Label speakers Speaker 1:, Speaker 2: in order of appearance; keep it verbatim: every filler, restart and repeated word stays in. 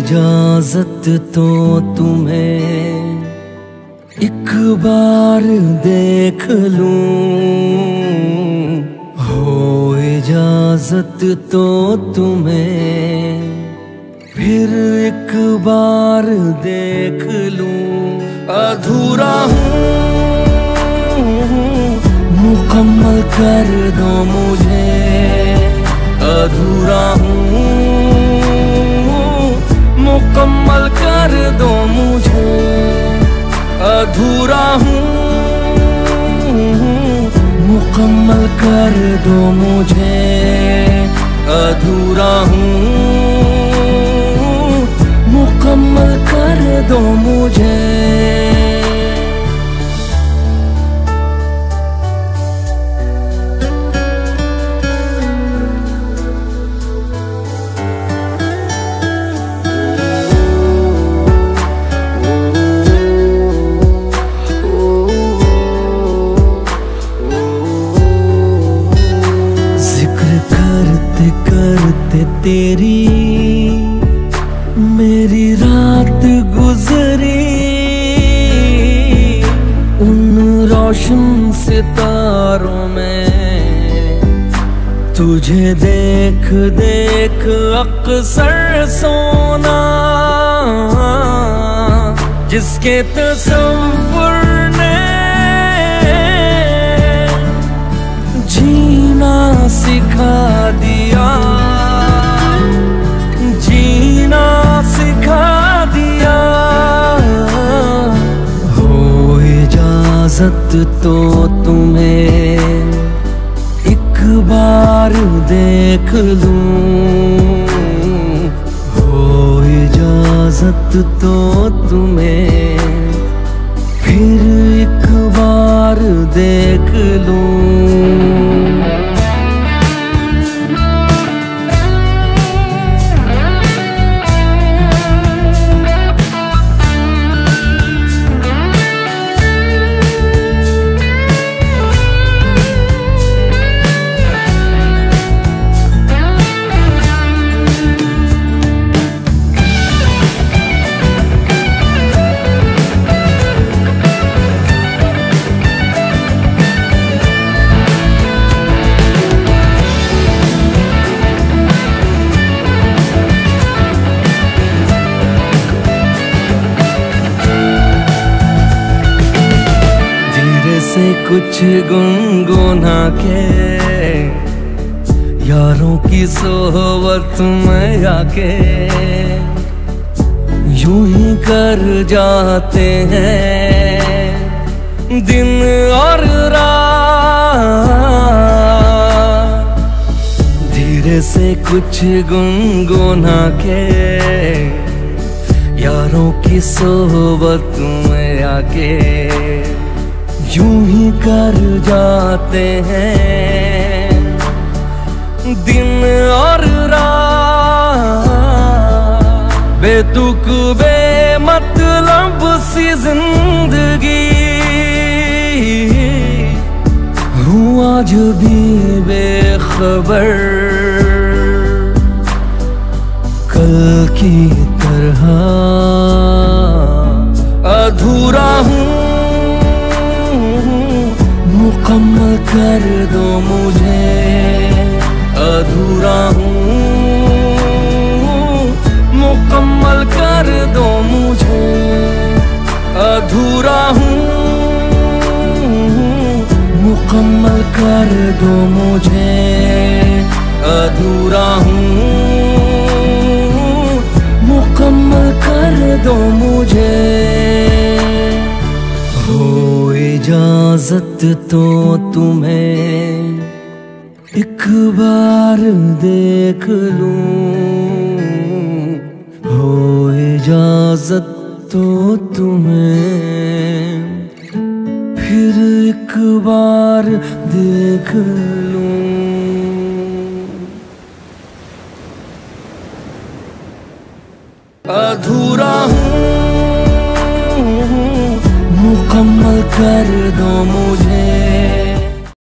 Speaker 1: इजाजत तो तुम्हें एक बार देख लूं, हो इजाजत तो तुम्हें फिर एक बार देख लूं। अधूरा हूँ मुकम्मल कर दो मुझे, अधूरा हूँ मुकम्मल कर दो मुझे, अधूरा हूँ मुकम्मल कर दो मुझे, अधूरा हूँ मुकम्मल कर दो मुझे। करते तेरी मेरी रात गुजरी, उन रोशन सितारों में तुझे देख देख अक्सर सोना, जिसके तसव्वुर ने जीना सिखा दिया, जीना सिखा दिया। हो इजाजत तो तुम्हें एक बार देख लूं, हो इजाजत तो तुम्हें फिर एक बार देख लूं। से कुछ गुनगुना के यारों की सोहबत में आके यूं ही कर जाते हैं दिन और रात। धीरे से कुछ गुनगुना के यारों की सोहबत में आके यूं ही कर जाते हैं दिन और रात। बेतुक बेमतलब सी जिंदगी हूँ आज भी बेखबर, कल की तरह अधूरा हूँ मुकम्मल कर दो मुझे, अधूरा हूँ मुकम्मल कर दो मुझे, अधूरा हूँ मुकम्मल कर दो मुझे, अधूरा हूँ मुकम्मल कर दो मुझे। हो इजाजत तो तुम्हें एक बार देख लूं, हो इजाजत तो तुम्हें फिर एक बार देख लूं। अधूरा हूँ मुकम्मल कर दो मुझे,